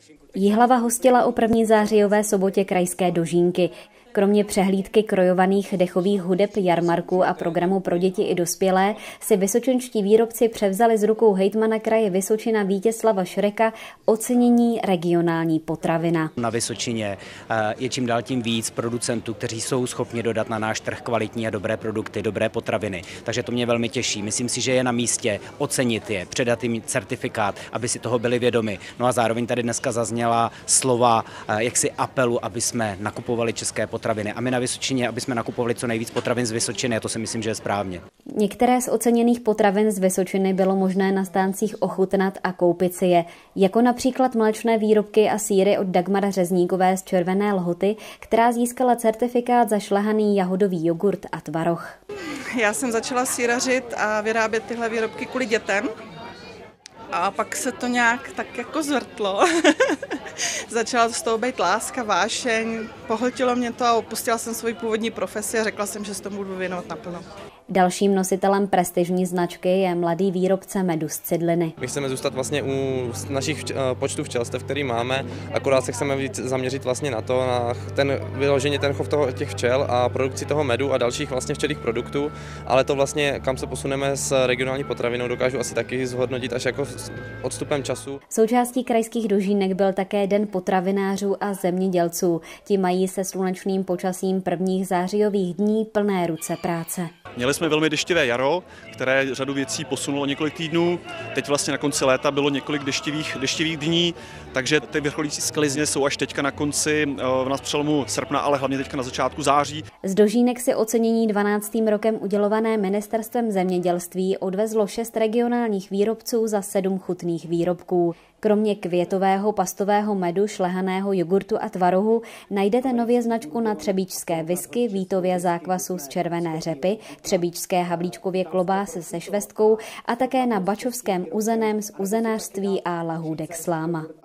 Jihlava hostila o první zářijové sobotě krajské dožínky. Kromě přehlídky krojovaných dechových hudeb, jarmarků a programu pro děti i dospělé si vysočenští výrobci převzali z rukou hejtmana kraje Vysočina Vítězslava Šreka ocenění regionální potravina. Na Vysočině je čím dál tím víc producentů, kteří jsou schopni dodat na náš trh kvalitní a dobré produkty, dobré potraviny. Takže to mě velmi těší. Myslím si, že je na místě ocenit je, předat jim certifikát, aby si toho byli vědomi. No a zároveň tady dneska zazněla slova jaksi apelu, aby jsme nakupovali české potraviny. A my na Vysočině, aby jsme nakupovali co nejvíc potravin z Vysočiny, a to si myslím, že je správně. Některé z oceněných potravin z Vysočiny bylo možné na stáncích ochutnat a koupit si je, jako například mléčné výrobky a sýry od Dagmara Řezníkové z Červené Lhoty, která získala certifikát za šlehaný jahodový jogurt a tvaroh. Já jsem začala sýrařit a vyrábět tyhle výrobky kvůli dětem. A pak se to nějak tak jako zvrtlo. Začala z toho být láska, vášeň, pohltilo mě to a opustila jsem svoji původní profesi a řekla jsem, že se tomu budu věnovat naplno. Dalším nositelem prestižní značky je mladý výrobce medu z Cidliny. My chceme zůstat vlastně u našich počtů včelstev, který máme, akorát se chceme víc zaměřit vlastně na to, na vyloženě ten chov těch včel a produkci toho medu a dalších vlastně včelích produktů, ale to vlastně, kam se posuneme s regionální potravinou, dokážu asi taky zhodnotit až jako s odstupem času. Součástí krajských dožínek byl také Den potravinářů a zemědělců. Ti mají se slunečným počasím prvních zářijových dní plné ruce práce. Měli jsme velmi deštivé jaro, které řadu věcí posunulo několik týdnů. Teď vlastně na konci léta bylo několik deštivých dní, takže ty vrcholící sklizně jsou až teďka na konci, na přelomu srpna, ale hlavně teďka na začátku září. Z dožínek si ocenění 12. rokem udělované Ministerstvem zemědělství odvezlo 6 regionálních výrobců za 7 chutných výrobků. Kromě květového pastového medu, šlehaného jogurtu a tvarohu najdete nově značku na třebíčské whisky, Vítově zákvasu z červené řepy, třebíčské havlíčkově klobásy se švestkou a také na bačovském uzeném z uzenářství a lahůdek sláma.